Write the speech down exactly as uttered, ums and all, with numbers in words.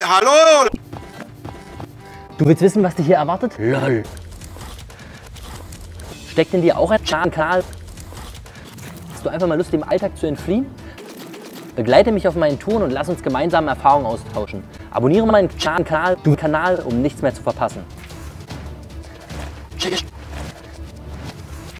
hallo! Du willst wissen, was dich hier erwartet? LOL. Steckt in dir auch ein Kanal? Hast du einfach mal Lust, dem Alltag zu entfliehen? Begleite mich auf meinen Touren und lass uns gemeinsam Erfahrungen austauschen. Abonniere meinen Kanal, du Kanal, um nichts mehr zu verpassen.